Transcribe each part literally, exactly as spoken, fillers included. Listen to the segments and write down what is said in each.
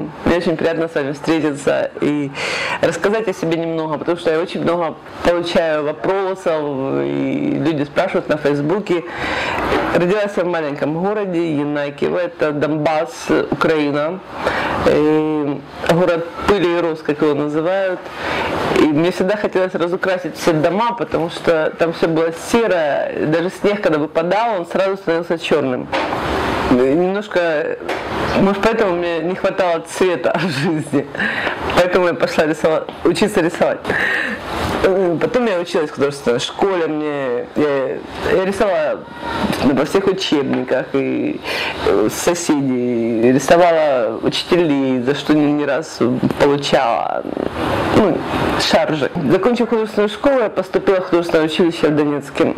Мне очень приятно с вами встретиться и рассказать о себе немного, потому что я очень много получаю вопросов, и люди спрашивают на Фейсбуке. Родилась я в маленьком городе Янакиево, это Донбасс, Украина. И город пыли и роз, как его называют. И мне всегда хотелось разукрасить все дома, потому что там все было серое, даже снег, когда выпадал, он сразу становился черным. Немножко, может, поэтому мне не хватало цвета в жизни, поэтому я пошла рисовать, учиться рисовать. Потом я училась в художественной школе, мне, я, я рисовала во всех учебниках, и соседей, рисовала учителей, за что не, не раз получала ну, шаржи. Закончив художественную школу, я поступила в художественное училище в Донецке.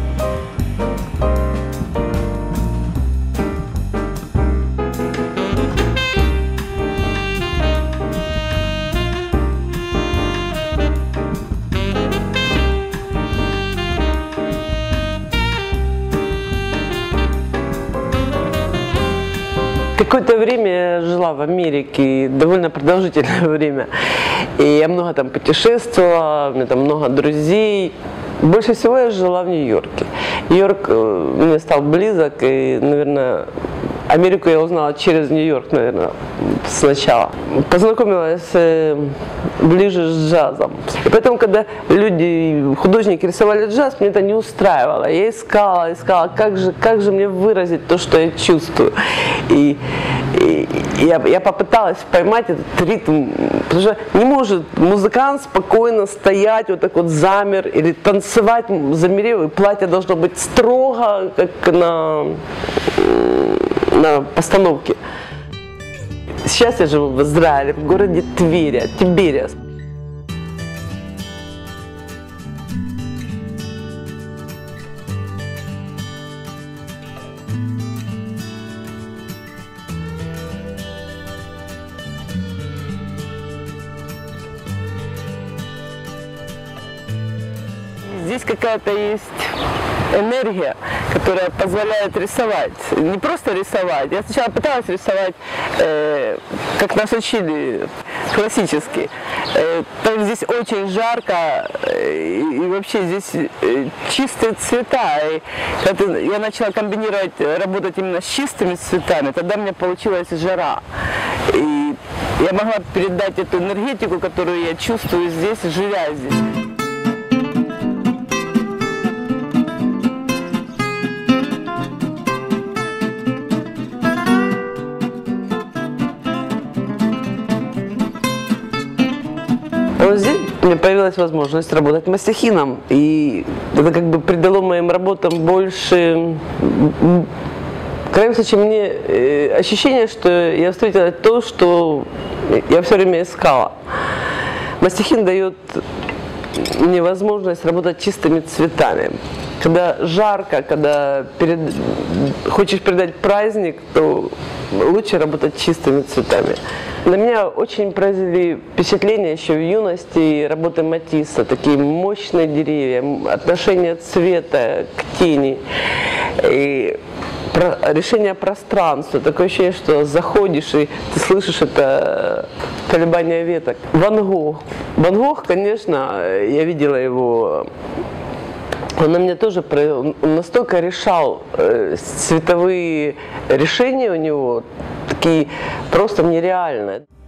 Какое-то время я жила в Америке, довольно продолжительное время, и я много там путешествовала, у меня там много друзей. Больше всего я жила в Нью-Йорке. Нью-Йорк мне стал близок, и, наверное, Америку я узнала через Нью-Йорк, наверное, сначала. Познакомилась э, ближе с джазом. И поэтому, когда люди, художники рисовали джаз, мне это не устраивало. Я искала, искала, как же, как же мне выразить то, что я чувствую. И, и я, я попыталась поймать этот ритм, потому что не может музыкант спокойно стоять, вот так вот замер, или танцевать, замерев, и платье должно быть строго, как на... на постановке. Сейчас я живу в Израиле, в городе Твери, Тибериас. Здесь какая-то есть энергия, которая позволяет рисовать. Не просто рисовать. Я сначала пыталась рисовать, э, как нас учили, классически. Э, так здесь очень жарко, э, и вообще здесь э, чистые цвета. И когда я начала комбинировать, работать именно с чистыми цветами, тогда у меня получилась жара. И я могла передать эту энергетику, которую я чувствую здесь, живя здесь. Вот здесь у меня появилась возможность работать мастихином, и это как бы придало моим работам больше, в крайнем случае, мне э, ощущение, что я встретила то, что я все время искала. Мастихин дает мне возможность работать чистыми цветами. Когда жарко, когда перед... хочешь передать праздник, то лучше работать чистыми цветами. На меня очень произвели впечатление еще в юности работы Матисса. Такие мощные деревья, отношение цвета к тени, и про... решение пространства. Такое ощущение, что заходишь и ты слышишь это колебание веток. Ван Гог. Ван Гог, конечно, я видела его. Он на меня тоже он настолько решал, э, цветовые решения у него такие просто нереальные.